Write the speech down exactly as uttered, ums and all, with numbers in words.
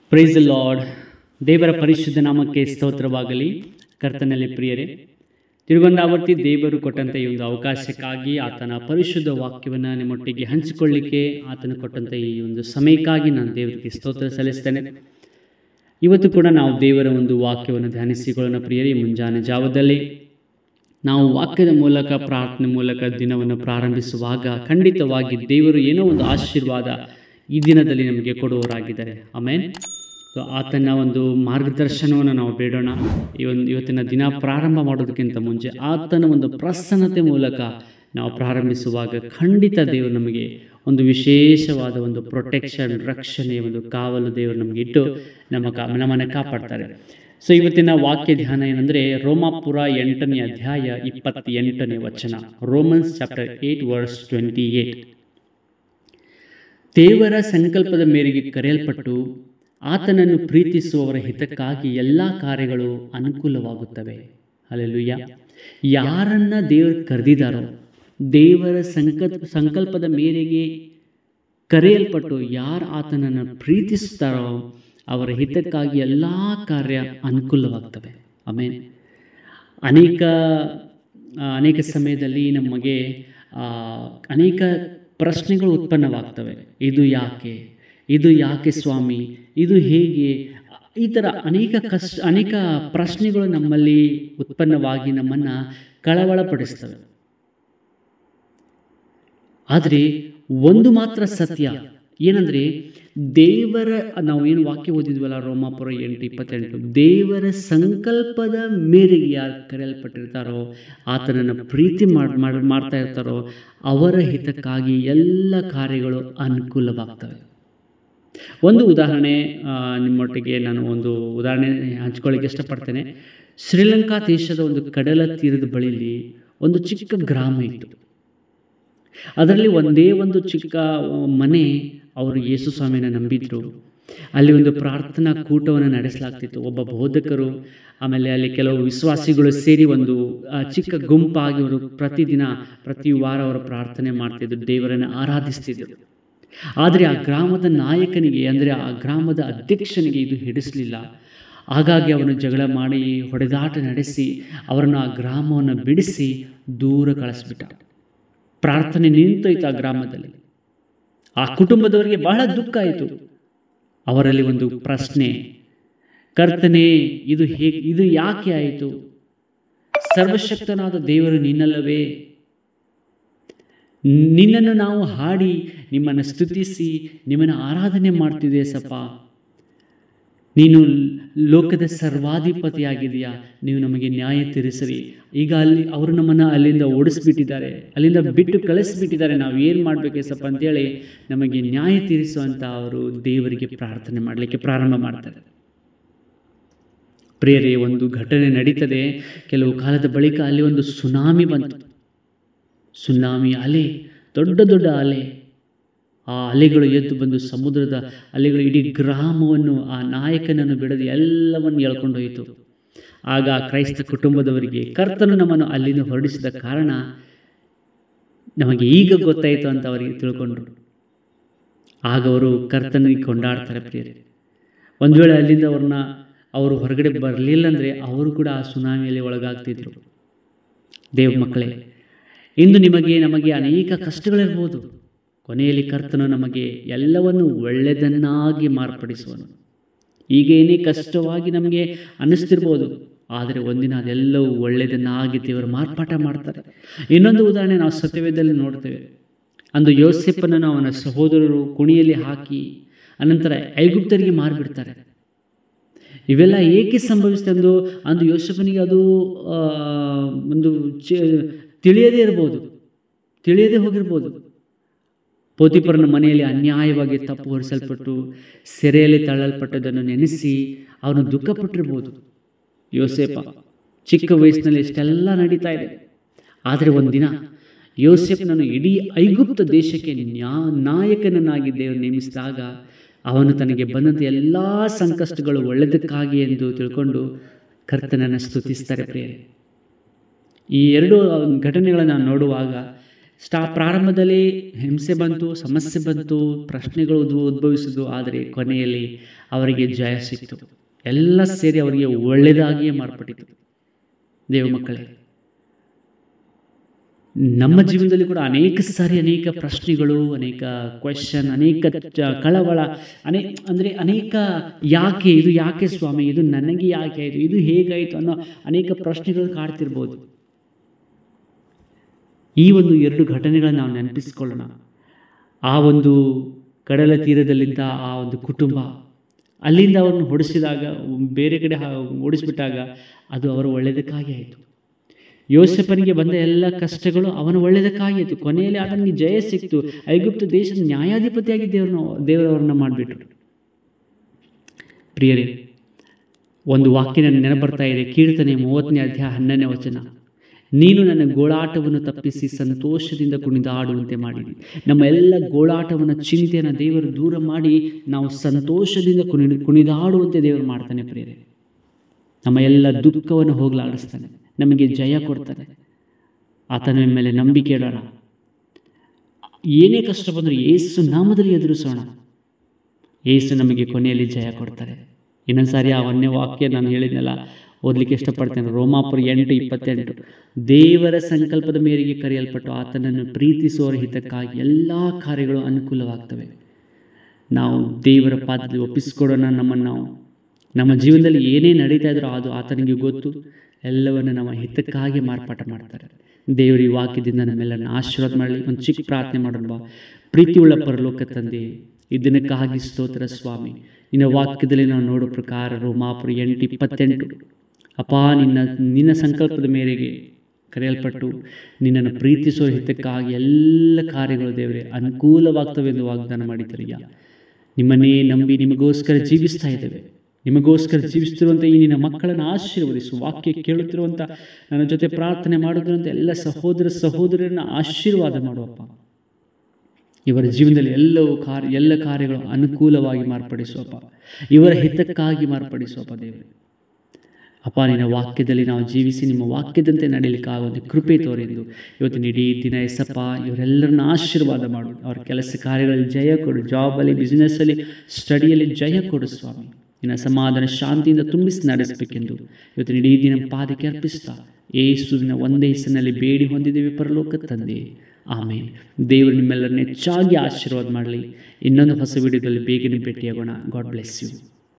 Praise the lord. ದೇವರ ಪರಿಶುದ್ಧ ನಾಮಕ್ಕೆ ಸ್ತೋತ್ರವಾಗಲಿ. ಕರ್ತನಲ್ಲಿ ಪ್ರಿಯರೇ, ತಿರುಗೊಂದಾವರ್ತಿ ದೇವರು ಕೊಟ್ಟಂಥ ಈ ಒಂದು ಅವಕಾಶಕ್ಕಾಗಿ, ಆತನ ಪರಿಶುದ್ಧ ವಾಕ್ಯವನ್ನು ನಿಮ್ಮೊಟ್ಟಿಗೆ ಹಂಚಿಕೊಳ್ಳಿಕ್ಕೆ ಆತನು ಕೊಟ್ಟಂಥ ಈ ಒಂದು ಸಮಯಕ್ಕಾಗಿ ನಾನು ದೇವರಿಗೆ ಸ್ತೋತ್ರ ಸಲ್ಲಿಸ್ತೇನೆ. ಇವತ್ತು ಕೂಡ ನಾವು ದೇವರ ಒಂದು ವಾಕ್ಯವನ್ನು ಧ್ಯಾನಿಸಿಕೊಳ್ಳೋಣ ಪ್ರಿಯರೇ. ಮುಂಜಾನೆ ಜಾವದಲ್ಲಿ ನಾವು ವಾಕ್ಯದ ಮೂಲಕ, ಪ್ರಾರ್ಥನೆ ಮೂಲಕ ದಿನವನ್ನು ಪ್ರಾರಂಭಿಸುವಾಗ ಖಂಡಿತವಾಗಿ ದೇವರು ಏನೋ ಒಂದು ಆಶೀರ್ವಾದ ಈ ದಿನದಲ್ಲಿ ನಮಗೆ ಕೊಡುವವರಾಗಿದ್ದಾರೆ. ಆಮೇನ್. ಸೊ ಆತನ ಒಂದು ಮಾರ್ಗದರ್ಶನವನ್ನು ನಾವು ಬೇಡೋಣ. ಈ ಒಂದು ಇವತ್ತಿನ ದಿನ ಪ್ರಾರಂಭ ಮಾಡೋದಕ್ಕಿಂತ ಮುಂಚೆ ಆತನ ಒಂದು ಪ್ರಸನ್ನತೆ ಮೂಲಕ ನಾವು ಪ್ರಾರಂಭಿಸುವಾಗ ಖಂಡಿತ ದೇವರು ನಮಗೆ ಒಂದು ವಿಶೇಷವಾದ ಒಂದು ಪ್ರೊಟೆಕ್ಷನ್, ರಕ್ಷಣೆ, ಒಂದು ಕಾವಲು ದೇವರು ನಮಗೆ ಇಟ್ಟು ನಮ್ಮ ಕಾ ನಮ್ಮನ್ನು ಕಾಪಾಡ್ತಾರೆ. ಸೊ ಇವತ್ತಿನ ವಾಕ್ಯ ಧ್ಯಾನ ಏನಂದರೆ ರೋಮಾಪುರ ಎಂಟನೇ ಅಧ್ಯಾಯ ಇಪ್ಪತ್ತೆಂಟನೇ ವಚನ. Romans chapter eight verse twenty eight. ದೇವರ ಸಂಕಲ್ಪದ ಮೇರೆಗೆ ಕರೆಯಲ್ಪಟ್ಟು ಆತನನ್ನು ಪ್ರೀತಿಸುವವರ ಹಿತಕ್ಕಾಗಿ ಎಲ್ಲ ಕಾರ್ಯಗಳು ಅನುಕೂಲವಾಗುತ್ತವೆ. ಹಲ್ಲೆಲೂಯಾ. ಯಾರನ್ನ ದೇವರು ಕರೆದಿದ್ದಾರೋ, ದೇವರ ಸಂಕಲ್ಪ ಸಂಕಲ್ಪದ ಮೇರೆಗೆ ಕರೆಯಲ್ಪಟ್ಟು ಯಾರು ಆತನನ್ನು ಪ್ರೀತಿಸುತ್ತಾರೋ ಅವರ ಹಿತಕ್ಕಾಗಿ ಎಲ್ಲ ಕಾರ್ಯ ಅನುಕೂಲವಾಗ್ತವೆ. ಆಮೇಲೆ ಅನೇಕ ಅನೇಕ ಸಮಯದಲ್ಲಿ ನಮಗೆ ಅನೇಕ ಪ್ರಶ್ನೆಗಳು ಉತ್ಪನ್ನವಾಗ್ತವೆ. ಇದು ಯಾಕೆ, ಇದು ಯಾಕೆ ಸ್ವಾಮಿ, ಇದು ಹೇಗೆ, ಈ ಥರ ಅನೇಕ ಕಷ್ಟ ಅನೇಕ ಪ್ರಶ್ನೆಗಳು ನಮ್ಮಲ್ಲಿ ಉತ್ಪನ್ನವಾಗಿ ನಮ್ಮನ್ನು ಕಳವಳಪಡಿಸ್ತವೆ. ಆದರೆ ಒಂದು ಮಾತ್ರ ಸತ್ಯ ಏನಂದರೆ, ದೇವರ ನಾವು ಏನು ವಾಕ್ಯ ಓದಿದ್ವಲ್ಲ ರೋಮಾಪುರ ಎಂಟು ಇಪ್ಪತ್ತೆಂಟು, ದೇವರ ಸಂಕಲ್ಪದ ಮೇರೆಗೆ ಯಾರು ಕರೆಯಲ್ಪಟ್ಟಿರ್ತಾರೋ, ಆತನನ್ನು ಪ್ರೀತಿ ಮಾಡಿ ಮಾಡ್ತಾ ಇರ್ತಾರೋ ಅವರ ಹಿತಕ್ಕಾಗಿ ಎಲ್ಲ ಕಾರ್ಯಗಳು ಅನುಕೂಲವಾಗ್ತವೆ. ಒಂದು ಉದಾಹರಣೆ ನಿಮ್ಮೊಟ್ಟಿಗೆ ನಾನು ಒಂದು ಉದಾಹರಣೆ ಹಂಚ್ಕೊಳ್ಳಿಕ್ಕೆ ಇಷ್ಟಪಡ್ತೇನೆ. ಶ್ರೀಲಂಕಾ ದೇಶದ ಒಂದು ಕಡಲ ತೀರದ ಬಳಿಯಲ್ಲಿ ಒಂದು ಚಿಕ್ಕ ಗ್ರಾಮ ಇತ್ತು. ಅದರಲ್ಲಿ ಒಂದೇ ಒಂದು ಚಿಕ್ಕ ಮನೆ, ಅವರು ಯೇಸು ಸ್ವಾಮಿನ ನಂಬಿದ್ರು. ಅಲ್ಲಿ ಒಂದು ಪ್ರಾರ್ಥನಾ ಕೂಟವನ್ನು ನಡೆಸಲಾಗ್ತಿತ್ತು. ಒಬ್ಬ ಬೋಧಕರು, ಆಮೇಲೆ ಅಲ್ಲಿ ಕೆಲವು ವಿಶ್ವಾಸಿಗಳು ಸೇರಿ ಒಂದು ಚಿಕ್ಕ ಗುಂಪಾಗಿ ಅವರು ಪ್ರತಿದಿನ ಪ್ರತಿ ವಾರ ಅವರು ಪ್ರಾರ್ಥನೆ ಮಾಡ್ತಿದ್ರು, ದೇವರನ್ನು ಆರಾಧಿಸ್ತಿದ್ರು. ಆದರೆ ಆ ಗ್ರಾಮದ ನಾಯಕನಿಗೆ, ಅಂದರೆ ಆ ಗ್ರಾಮದ ಅಧ್ಯಕ್ಷನಿಗೆ ಇದು ಹಿಡಿಸಲಿಲ್ಲ. ಹಾಗಾಗಿ ಅವನು ಜಗಳ ಮಾಡಿ, ಹೊಡೆದಾಟ ನಡೆಸಿ ಅವರನ್ನು ಆ ಗ್ರಾಮವನ್ನು ಬಿಡಿಸಿ ದೂರ ಕಳಿಸ್ಬಿಟ್ಟ. ಪ್ರಾರ್ಥನೆ ನಿಂತೋಯ್ತು ಆ ಗ್ರಾಮದಲ್ಲಿ. ಆ ಕುಟುಂಬದವರಿಗೆ ಬಹಳ ದುಃಖ ಆಯಿತು. ಅವರಲ್ಲಿ ಒಂದು ಪ್ರಶ್ನೆ, ಕರ್ತನೇ ಇದು ಹೇಗೆ, ಇದು ಯಾಕೆ ಆಯಿತು? ಸರ್ವಶಕ್ತನಾದ ದೇವರು ನಿನ್ನಲ್ಲವೇ? ನಿನ್ನನ್ನು ನಾವು ಹಾಡಿ ನಿಮ್ಮನ್ನು ಸ್ತುತಿಸಿ ನಿಮ್ಮನ್ನು ಆರಾಧನೆ ಮಾಡ್ತಿದ್ದೆ ಸಪ್ಪ. ನೀನು ಲೋಕದ ಸರ್ವಾಧಿಪತಿಯಾಗಿದೆಯಾ, ನೀವು ನಮಗೆ ನ್ಯಾಯ ತೀರಿಸಿರಿ. ಈಗ ಅಲ್ಲಿ ಅವರು ನಮ್ಮನ್ನು ಅಲ್ಲಿಂದ ಓಡಿಸ್ಬಿಟ್ಟಿದ್ದಾರೆ, ಅಲ್ಲಿಂದ ಬಿಟ್ಟು ಕಳಿಸ್ಬಿಟ್ಟಿದ್ದಾರೆ, ನಾವು ಏನು ಮಾಡಬೇಕೇಸಪ್ಪ ಅಂತೇಳಿ ನಮಗೆ ನ್ಯಾಯ ತೀರಿಸುವಂಥ ಅವರು ದೇವರಿಗೆ ಪ್ರಾರ್ಥನೆ ಮಾಡಲಿಕ್ಕೆ ಪ್ರಾರಂಭ ಮಾಡ್ತಾರೆ. ಪ್ರಿಯರೇ, ಒಂದು ಘಟನೆ ನಡೀತದೆ. ಕೆಲವು ಕಾಲದ ಬಳಿಕ ಅಲ್ಲಿ ಒಂದು ಸುನಾಮಿ ಬಂತು. ಸುನಾಮಿ ಅಲೆ, ದೊಡ್ಡ ದೊಡ್ಡ ಅಲೆ. ಆ ಅಲೆಗಳು ಎದ್ದು ಬಂದು ಸಮುದ್ರದ ಅಲೆಗಳು ಇಡೀ ಗ್ರಾಮವನ್ನು, ಆ ನಾಯಕನನ್ನು ಬಿಡದೆ ಎಲ್ಲವನ್ನು ಎಳ್ಕೊಂಡೋಯಿತು. ಆಗ ಕ್ರೈಸ್ತ ಕುಟುಂಬದವರಿಗೆ ಕರ್ತನು ನಮ್ಮನ್ನು ಅಲ್ಲಿಂದ ಹೊರಡಿಸಿದ ಕಾರಣ ನಮಗೆ ಈಗ ಗೊತ್ತಾಯಿತು ಅಂತ ಅವರಿಗೆ ತಿಳ್ಕೊಂಡ್ರು. ಆಗ ಅವರು ಕರ್ತನಿಗೆ ಕೊಂಡಾಡ್ತಾರೆ. ಪ್ರಿಯರೇ, ಒಂದು ವೇಳೆ ಅಲ್ಲಿಂದ ಅವ್ರನ್ನ ಅವರು ಹೊರಗಡೆ ಬರಲಿಲ್ಲ ಅಂದರೆ ಅವರು ಕೂಡ ಆ ಸುನಾಮಿಯಲ್ಲಿ ಒಳಗಾಗ್ತಿದ್ರು. ದೇವ ಮಕ್ಕಳೇ, ಇಂದು ನಿಮಗೆ ನಮಗೆ ಅನೇಕ ಕಷ್ಟಗಳಿರ್ಬೋದು. ಕೊನೆಯಲ್ಲಿ ಕರ್ತನು ನಮಗೆ ಎಲ್ಲವನ್ನು ಒಳ್ಳೆಯದನ್ನಾಗಿ ಮಾರ್ಪಡಿಸುವನು. ಈಗ ಏನೇ ಕಷ್ಟವಾಗಿ ನಮಗೆ ಅನ್ನಿಸ್ತಿರ್ಬೋದು, ಆದರೆ ಒಂದಿನ ಅದೆಲ್ಲವೂ ಒಳ್ಳೆಯದನ್ನಾಗಿ ದೇವರು ಮಾರ್ಪಾಟ ಮಾಡ್ತಾರೆ. ಇನ್ನೊಂದು ಉದಾಹರಣೆ ನಾವು ಸತ್ಯವೇದದಲ್ಲಿ ನೋಡ್ತೇವೆ. ಅಂದು ಯೋಸೇಫನನ್ನು ಅವನ ಸಹೋದರರು ಕುಣಿಯಲ್ಲಿ ಹಾಕಿ ಅನಂತರ ಐಗುಪ್ತರಿಗೆ ಮಾರಿಬಿಡ್ತಾರೆ. ಇವೆಲ್ಲ ಏಕೆ ಸಂಭವಿಸ್ತಂದು ಅಂದು ಯೋಸೇಫನಿಗೆ ಅದು ಒಂದು ಚ ತಿಳಿಯದೇ ಇರ್ಬೋದು, ತಿಳಿಯದೇ ಹೋಗಿರ್ಬೋದು. ಪೋತಿಫರನ ಮನೆಯಲ್ಲಿ ಅನ್ಯಾಯವಾಗಿ ತಪ್ಪು ಹೊರಿಸಲ್ಪಟ್ಟು ಸೆರೆಯಲ್ಲಿ ತಳ್ಳಲ್ಪಟ್ಟದನ್ನು ನೆನೆಸಿ ಅವನು ದುಃಖಪಟ್ಟಿರ್ಬೋದು. ಯೋಸೇಫ ಚಿಕ್ಕ ವಯಸ್ಸಿನಲ್ಲಿ ಇಷ್ಟೆಲ್ಲ ನಡೀತಾ ಇದೆ. ಆದರೆ ಒಂದಿನ ಯೋಸೇಫನನ್ನು ಇಡೀ ಐಗುಪ್ತ ದೇಶಕ್ಕೆ ನ್ಯಾ ನಾಯಕನನ್ನಾಗಿ ದೇವರು ನೇಮಿಸಿದಾಗ ಅವನು ತನಗೆ ಬಂದಂಥ ಎಲ್ಲ ಸಂಕಷ್ಟಗಳು ಒಳ್ಳೆಯದಕ್ಕಾಗಿ ಎಂದು ತಿಳ್ಕೊಂಡು ಕರ್ತನನ್ನು ಸ್ತುತಿಸ್ತಾರೆ. ಪ್ರಿಯರೇ, ಈ ಎರಡು ಘಟನೆಗಳನ್ನು ನೋಡುವಾಗ ಸ್ಟಾ ಪ್ರಾರಂಭದಲ್ಲಿ ಹಿಂಸೆ ಬಂತು, ಸಮಸ್ಯೆ ಬಂತು, ಪ್ರಶ್ನೆಗಳು ಉದ್ಭವ ಉದ್ಭವಿಸಿದ್ವು ಆದರೆ ಕೊನೆಯಲ್ಲಿ ಅವರಿಗೆ ಜಯ ಸಿಕ್ತು. ಎಲ್ಲ ಸೇರಿ ಅವರಿಗೆ ಒಳ್ಳೆಯದಾಗಿಯೇ ಮಾರ್ಪಟ್ಟಿತು. ದೇವ ಮಕ್ಕಳೇ, ನಮ್ಮ ಜೀವನದಲ್ಲಿ ಕೂಡ ಅನೇಕ ಸಾರಿ ಅನೇಕ ಪ್ರಶ್ನೆಗಳು, ಅನೇಕ ಕ್ವೆಶನ್, ಅನೇಕ ಕಳವಳ, ಅನೇ ಅಂದರೆ ಅನೇಕ ಯಾಕೆ ಇದು, ಯಾಕೆ ಸ್ವಾಮಿ ಇದು ನನಗೆ ಯಾಕೆ ಆಯಿತು, ಇದು ಹೇಗಾಯಿತು ಅನ್ನೋ ಅನೇಕ ಪ್ರಶ್ನೆಗಳು ಕಾಡ್ತಿರ್ಬೋದು. ಈ ಒಂದು ಎರಡು ಘಟನೆಗಳನ್ನು ನಾವು ನೆನಪಿಸ್ಕೊಳ್ಳೋಣ. ಆ ಒಂದು ಕಡಲ ತೀರದಲ್ಲಿದ್ದ ಆ ಒಂದು ಕುಟುಂಬ, ಅಲ್ಲಿಂದ ಅವರನ್ನು ಹೊಡಿಸಿದಾಗ, ಬೇರೆ ಕಡೆ ಓಡಿಸಿಬಿಟ್ಟಾಗ ಅದು ಅವರ ಒಳ್ಳೆಯದಕ್ಕಾಗಿ ಆಯಿತು. ಯೋಸೇಫನಿಗೆ ಬಂದ ಎಲ್ಲ ಕಷ್ಟಗಳು ಅವನ ಒಳ್ಳೆಯದಕ್ಕಾಗಿ ಆಯಿತು. ಕೊನೆಯಲ್ಲಿ ಆತನಿಗೆ ಜಯ ಸಿಕ್ತು. ಐಗುಪ್ತ ದೇಶದ ನ್ಯಾಯಾಧಿಪತಿಯಾಗಿ ದೇವರನ್ನು ದೇವರವರನ್ನ ಮಾಡಿಬಿಟ್ರು. ಪ್ರಿಯರೇ, ಒಂದು ವಾಕ್ಯ ನನ್ನ ನೆನಪರ್ತಾ ಇದೆ. ಕೀರ್ತನೆ ಮೂವತ್ತನೇ ಅಧ್ಯಾಯ ಹನ್ನೊಂದನೇ ವಚನ, ನೀನು ನನ್ನ ಗೋಳಾಟವನ್ನು ತಪ್ಪಿಸಿ ಸಂತೋಷದಿಂದ ಕುಣಿದಾಡುವಂತೆ ಮಾಡಿದಿ. ನಮ್ಮ ಎಲ್ಲ ಗೋಳಾಟವನ್ನು, ಚಿಂತೆಯನ್ನು ದೇವರು ದೂರ ಮಾಡಿ ನಾವು ಸಂತೋಷದಿಂದ ಕುಣಿ ಕುಣಿದಾಡುವಂತೆ ದೇವರು ಮಾಡ್ತಾನೆ. ಪ್ರಿಯರೇ, ನಮ್ಮ ಎಲ್ಲ ದುಃಖವನ್ನು ಹೋಗಲಾಡಿಸ್ತಾನೆ, ನಮಗೆ ಜಯ ಕೊಡ್ತಾನೆ. ಆತನ ಮೇಲೆ ನಂಬಿಕೆ ಇಡೋಣ. ಏನೇ ಕಷ್ಟ ಬಂದರೂ ಯೇಸು ನಾಮದಲ್ಲಿ ಎದುರಿಸೋಣ. ಯೇಸು ನಮಗೆ ಕೊನೆಯಲ್ಲಿ ಜಯ ಕೊಡ್ತಾರೆ. ಇನ್ನೊಂದು ಸಾರಿ ಆ ಒಂದೇ ವಾಕ್ಯ ನಾನು ಹೇಳಿದ್ನಲ್ಲ, ಓದಲಿಕ್ಕೆ ಇಷ್ಟಪಡ್ತೇನೆ. ರೋಮಾಪುರ ಎಂಟು ಇಪ್ಪತ್ತೆಂಟು, ದೇವರ ಸಂಕಲ್ಪದ ಮೇರೆಗೆ ಕರೆಯಲ್ಪಟ್ಟು ಆತನನ್ನು ಪ್ರೀತಿಸುವವರ ಹಿತಕ್ಕಾಗಿ ಎಲ್ಲ ಕಾರ್ಯಗಳು ಅನುಕೂಲವಾಗ್ತವೆ. ನಾವು ದೇವರ ಪಾದದಲ್ಲಿ ಒಪ್ಪಿಸಿಕೊಡೋಣ. ನಮ್ಮನ್ನು ನಾವು ನಮ್ಮ ಜೀವನದಲ್ಲಿ ಏನೇ ನಡೀತಾ ಇದ್ರೂ ಅದು ಆತನಿಗೆ ಗೊತ್ತು. ಎಲ್ಲವನ್ನು ನಮ್ಮ ಹಿತಕ್ಕಾಗಿ ಮಾರ್ಪಾಟ ಮಾಡ್ತಾರೆ. ದೇವರ ಈ ವಾಕ್ಯದಿಂದ ನಮ್ಮೆಲ್ಲರನ್ನ ಆಶೀರ್ವಾದ ಮಾಡಲಿ. ಒಂದು ಚಿಕ್ಕ ಪ್ರಾರ್ಥನೆ ಮಾಡೋಣ. ಪ್ರೀತಿಯುಳ್ಳ ಪರಲೋಕ ತಂದೆ, ಈ ದಿನಕ್ಕಾಗಿ ಸ್ತೋತ್ರ ಸ್ವಾಮಿ. ನಿನ್ನ ವಾಕ್ಯದಲ್ಲಿ ನಾವು ನೋಡೋ ಪ್ರಕಾರ ರೋಮಾಪುರ ಎಂಟು ಇಪ್ಪತ್ತೆಂಟು, ಅಪ್ಪ, ನಿನ್ನ ನಿನ್ನ ಸಂಕಲ್ಪದ ಮೇರೆಗೆ ಕರೆಯಲ್ಪಟ್ಟು ನಿನ್ನನ್ನು ಪ್ರೀತಿಸುವ ಹಿತಕ್ಕಾಗಿ ಎಲ್ಲ ಕಾರ್ಯಗಳು ದೇವರೇ ಅನುಕೂಲವಾಗ್ತವೆ ಎಂದು ವಾಗ್ದಾನ ಮಾಡಿದ್ದೀರಯ್ಯ. ನಿಮ್ಮನ್ನೇ ನಂಬಿ ನಿಮಗೋಸ್ಕರ ಜೀವಿಸ್ತಾ ಇದ್ದೇವೆ. ನಿಮಗೋಸ್ಕರ ಜೀವಿಸ್ತಿರುವಂಥ ಈ ನಿನ್ನ ಮಕ್ಕಳನ್ನು ಆಶೀರ್ವದಿಸು. ವಾಕ್ಯ ಕೇಳುತ್ತಿರುವಂಥ ನನ್ನ ಜೊತೆ ಪ್ರಾರ್ಥನೆ ಮಾಡುತ್ತಿರುವಂಥ ಎಲ್ಲ ಸಹೋದರ ಸಹೋದರರನ್ನು ಆಶೀರ್ವಾದ ಮಾಡುವಪ್ಪ. ಇವರ ಜೀವನದಲ್ಲಿ ಎಲ್ಲವೂ ಕಾರ್ಯ ಎಲ್ಲ ಕಾರ್ಯಗಳು ಅನುಕೂಲವಾಗಿ ಮಾರ್ಪಡಿಸುವಪ್ಪ. ಇವರ ಹಿತಕ್ಕಾಗಿ ಮಾರ್ಪಡಿಸುವಪ್ಪ ದೇವರೇ. ಅಪ್ಪ, ನಿನ್ನ ವಾಕ್ಯದಲ್ಲಿ ನಾವು ಜೀವಿಸಿ ನಿಮ್ಮ ವಾಕ್ಯದಂತೆ ನಡೀಲಿಕ್ಕಾಗೋದು ಕೃಪೆ ತೋರೆಂದು ಇವತ್ತಿನ ಇಡೀ ದಿನ ಎಸಪ್ಪ ಇವರೆಲ್ಲರನ್ನ ಆಶೀರ್ವಾದ ಮಾಡು. ಅವರ ಕೆಲಸ ಕಾರ್ಯಗಳಲ್ಲಿ ಜಯ ಕೊಡು. ಜಾಬಲ್ಲಿ, ಬಿಸ್ನೆಸ್ಸಲ್ಲಿ, ಸ್ಟಡಿಯಲ್ಲಿ ಜಯ ಕೊಡು ಸ್ವಾಮಿ. ನಿನ್ನ ಸಮಾಧಾನ ಶಾಂತಿಯಿಂದ ತುಂಬಿಸಿ ನಡೆಸಬೇಕೆಂದು ಇವತ್ತಿನ ಇಡೀ ದಿನ ಪಾದಕ್ಕೆ ಅರ್ಪಿಸ್ತಾ ಯೇಸುವಿನ ಒಂದೇ ಹೆಸರಿನಲ್ಲಿ ಬೇಡಿ ಹೊಂದಿದ್ದೇವೆ ಪರಲೋಕ ತಂದೆ, ಆಮೇಲೆ. ದೇವರು ನಿಮ್ಮೆಲ್ಲರನ್ನ ಹೆಚ್ಚಾಗಿ ಆಶೀರ್ವಾದ ಮಾಡಲಿ. ಇನ್ನೊಂದು ಹೊಸ ವಿಡಿಯೋದಲ್ಲಿ ಬೇಗನೆ ಭೇಟಿಯಾಗೋಣ. God bless you.